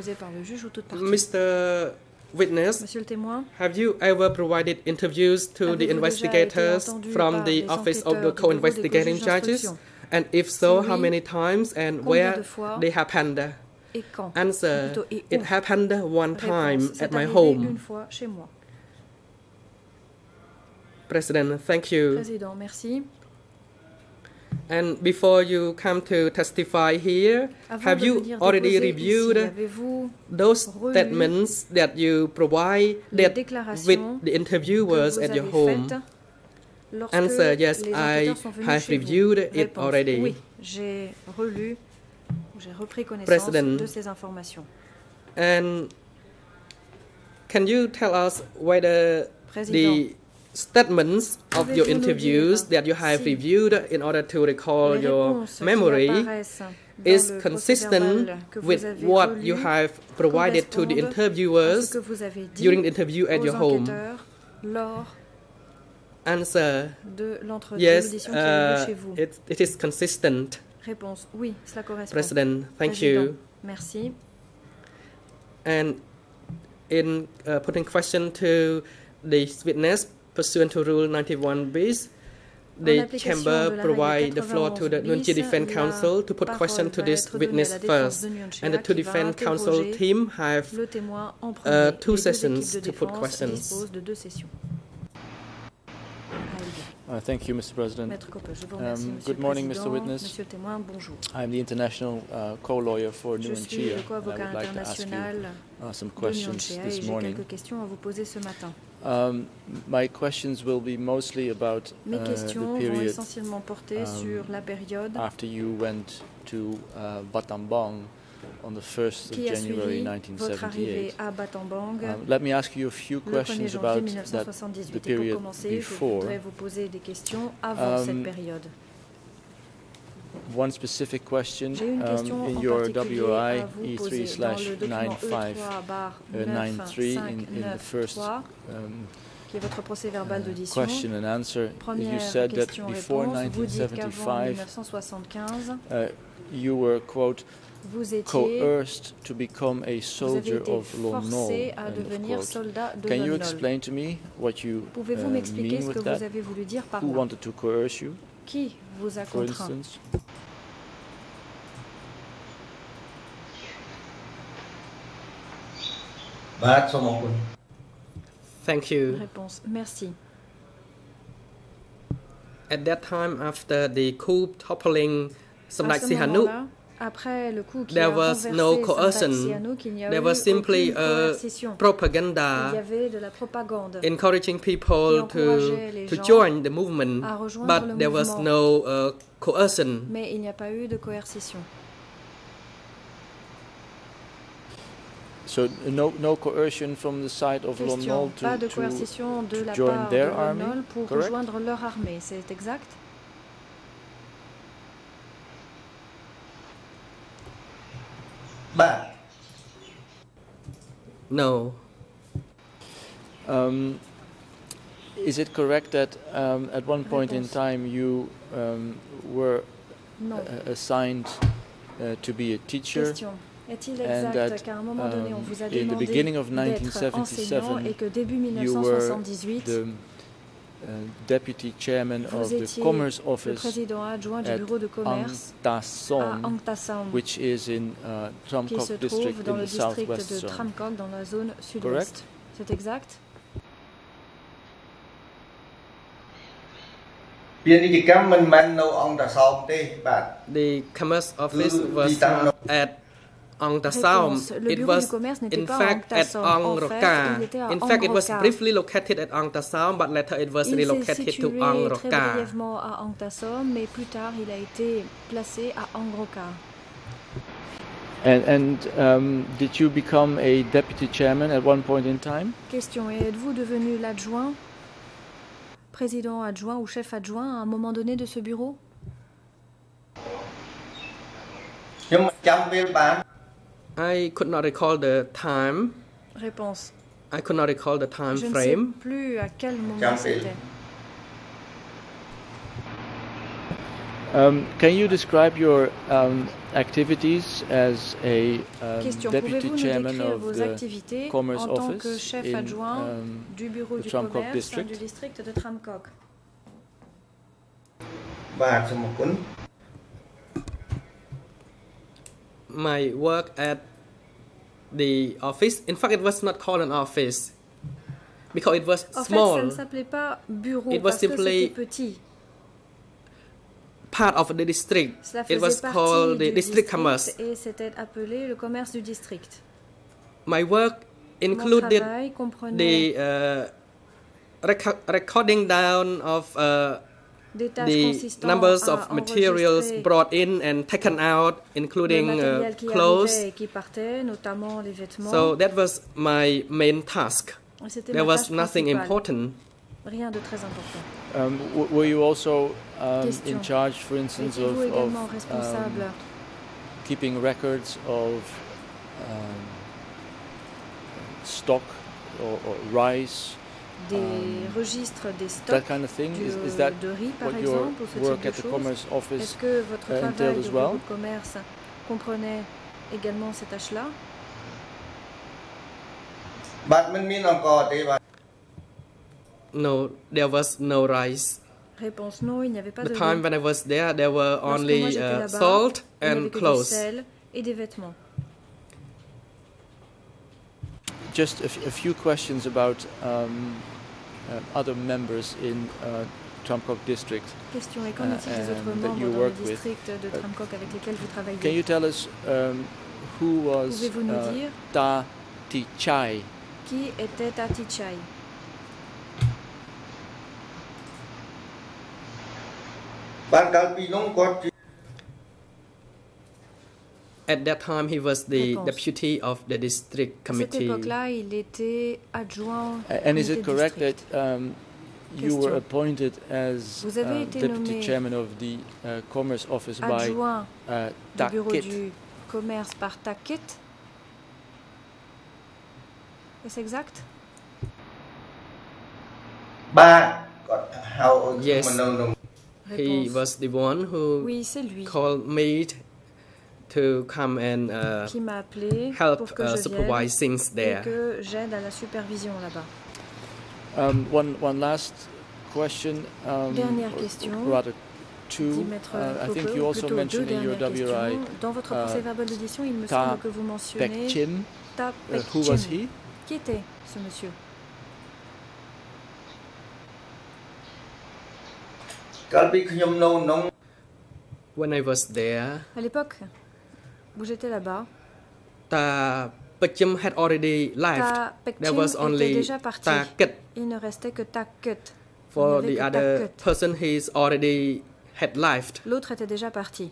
Mr. Witness, have you ever provided interviews to the investigators from the Office of the Co-Investigating Judges? And if so, how many times and where they happened? Answer, it happened one time at my home. President, thank you. Président, merci. And before you come to testify here, have you already reviewed those statements that you provided with the interviewers at your home? Answer, yes, I have reviewed it already. Oui, j'ai relu, j'ai repris connaissance de ces informations. And can you tell us whether the statements of your interviews that you have reviewed in order to recall your memory is consistent with what you have provided to the interviewers during the interview at your home? Answer, yes, it is consistent. Réponse, oui, cela correspond. President, thank you. Merci. And in putting question to the witness, pursuant to Rule 91B, the Chamber provide the floor to the Nunchi Defense Counsel to put question to this witness first. And the two defense counsel team have 2 sessions to put questions. Thank you, Mr. President. Good morning, Mr. Witness. I'm the international co-lawyer for Nguyen Chia. I would like to ask you some questions this morning. My questions will be mostly about the period after you went to Battambang on the 1st of January 1978. Let me ask you a few questions about the period before. One specific question in your WI E3/9593 in the first question and answer, you said that before 1975 you were, quote, coerced to become a soldier of Lon Nol. Can you explain to me what you mean with that? Who wanted to coerce you, for instance? Thank you. Réponse, merci. At that time, after the coup toppling Samdech Sihanouk, there was no coercion. There was simply propaganda encouraging people to join the movement, but there was no coercion. Mais il n'y a pas eu de coercition. So no coercion from the side of Lon Nol to join their army, pour rejoindre leur armée, c'est exact? No. Is it correct that at one point in time you were assigned to be a teacher? Est-il exact qu'à un moment donné, on vous a demandé d'être enseignant et que début you were 1978, the deputy chairman of the Commerce le Office président adjoint du bureau de commerce à Ang Ta Som, which is in Tram qui Kok se district trouve dans in le the district southwest de zone. Tram Kok dans la zone sud-ouest. Correct? C'est exact? The Commerce Office was not at Ang Ta Som. It was in fact at Ang Roka. In fact, it was briefly located at Ang Ta Som, but later it was relocated to Ang très Roka. brièvement à Ang Ta Som, mais plus tard il a été placé à Ang Roka. And did you become a deputy chairman at one point in time? Question, et êtes-vous devenu l'adjoint, président adjoint ou chef adjoint à un moment donné de ce bureau? I could not recall the time. Réponse. I could not recall the time Je ne frame. sais plus à quel moment c'était. Can you describe your activities as a deputy chairman of the Commerce en tant Office que chef in adjoint du bureau the du Tram Kok commerce district? du district de Tram Kok? My work at the office, in fact, it was not called an office. because it was en small. fait, ça ne s'appelait pas bureau it was parce que simply c'était petit. Part of the district. Cela It was faisait called partie the du district commerce. et c'était appelé le commerce du district. My work Mon included travail comprenait the recording down of des tâches the consistant numbers à of materials enregistrer brought in and taken out, le including matériel qui clothes. arrivait et qui partait, notamment les vêtements. So that was my main task. Et c'était There ma was tâche nothing principale. important. Rien de très important. Were you also Question. in charge, for instance, Étiez-vous également responsable keeping records of stock or rice? des registres des That stocks kind of thing? Is that de riz, par what your exemple, ou ce work type at de the choses? Commerce Office Est-ce que votre travail entailed au as bureau well? de commerce comprenait également ces tâches-là? No, there was no rice. Réponse non, il n'y avait pas The de time riz. when I was there were Lorsque moi only j'étais là-bas, salt il n'y avait and que du clothes. sel et des vêtements. Just a few questions about other members in Tram Kok district. Question, et qu'en est-il des autres that membres you dans le work with. district de Tram Kok avec lesquels vous travaillez? Can you tell us who was Pouvez-vous nous dire Ta Ti Chai? qui était Ta Ti Chai? At that time, he was the Réponse. deputy of the district À cette committee. époque-là, il était adjoint And is comité it correct district. that you were Question. appointed as Vous avez été deputy nommé chairman of the Commerce Office by adjoint du bureau Takit? du commerce par Takit? Est-ce exact? Yes, he Réponse. was the one who Oui, c'est lui called me to come and qui m'a appelé help pour que je vienne supervise things et there. que j'aide à la supervision là-bas. One last question. Dernière question. Rather two. Dit Maître I think Popeux, you also plutôt deux mentioned in your dernières WRI questions. Dans votre procès verbal d'audition, il me Ta semble que vous mentionnez Pek Chim. Ta Pek Who was Chim. he? Qui était ce monsieur? When I was there, À l'époque où j'étais là-bas, Ta Pechim had already left. Ta Pek There Chim was était only déjà parti. Ta Kit. Il ne restait que Ta Kut. For Il n'y the avait que other Ta Kut. person, he's already had left. L'autre était déjà parti.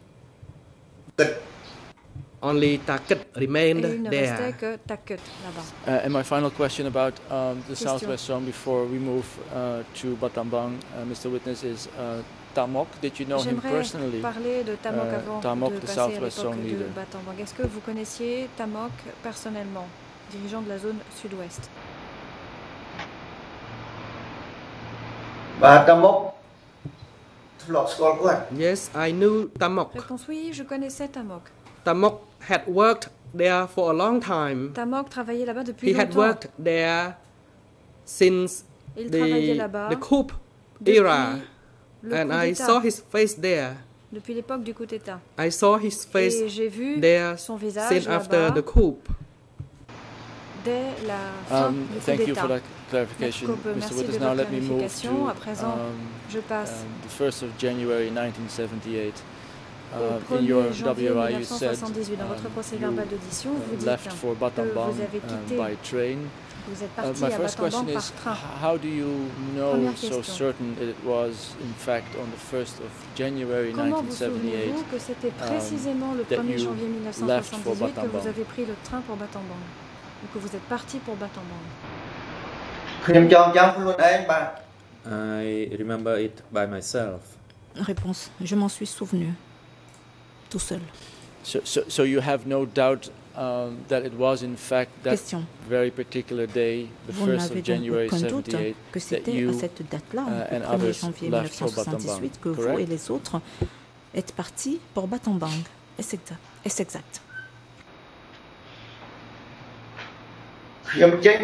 Only Ta Kit Et remained il ne restait there. que Ta Kut là-bas. And my final question about the Question. Southwest Zone before we move to Battambang, Mr. Witness, is Tamok. Did you know him J'aimerais personally? parler de Tamok avant Tamok, de the passer à Southwest l'époque Zone de leader. Battambang. Est-ce que vous connaissiez Tamok personnellement, dirigeant de la zone sud-ouest? Yes, I knew Tamok. Réponse oui, je connaissais Tamok. Tamok had worked there for a long time. Tamok travaillait là-bas depuis He had longtemps. worked there since Il travaillait the là-bas coup depuis era, le and coup I d'État, saw his face there. depuis l'époque du coup d'État. I saw his face Et j'ai vu there son visage soon after là-bas the coup. dès la fin du coup Thank you d'État. for that clarification, Maître Popeux, Mr. merci de Witness. votre Now let me move clarification. À to présent, je passe the 1st of January 1978. au In your 1er janvier WRI, you said 1978. Dans votre procès you verbal d'audition, vous dites left for que Battambang vous avez quitté, by train. vous êtes parti My à first question Battambang is, par train. how do you know Première so question. certain that it was in fact on the 1st of January Comment vous 1978 souvenez-vous que c'était précisément le that 1er you janvier left for 1978 que Battambang? vous avez pris le train pour Battambang ou que vous êtes parti pour Battambang? I remember it by myself. Réponse, je m'en suis souvenu, tout seul. So you have no doubt that it was in fact that Question. very particular day, the Vous 1st n'avez of donc January aucun doute 78, que that c'était à you cette date-là, and le 1er others janvier left for 1978, que Battambang, vous et correct? les autres êtes partis pour Battambang. Est-ce exact? Est-ce exact? I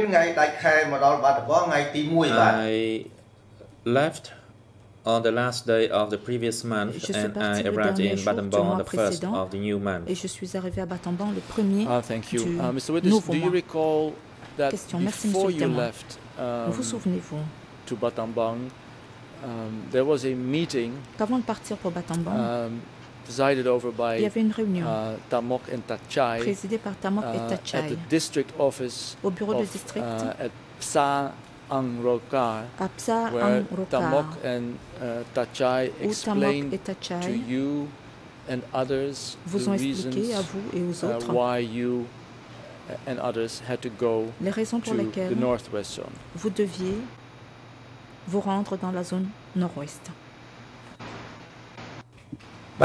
left on the last day of the previous month Je suis and parti I le arrived dernier in jour du Battambang on mois the 1st précédent of the new month. et je suis arrivé à Battambang le 1er thank you. du Mr. Witness, nouveau do you mois. recall question. Merci, Monsieur le témoin. Vous souvenez-vous qu'avant de partir pour Battambang, il y avait une réunion présidée par Tamok et Tachai au bureau de district à Psa Angrokar, où Tamok et Tachai vous ont expliqué à vous et aux autres les raisons pour lesquelles vous deviez vous rendre dans la zone nord-ouest. It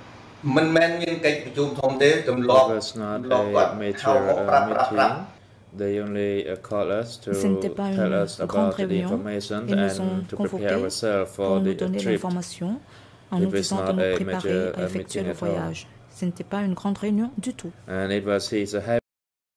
was not a major meeting. They only called us to tell us about the information and to prepare ourselves for the trip. En nous disant de nous préparer à effectuer le voyage. Ce n'était pas une grande réunion du tout. And it was his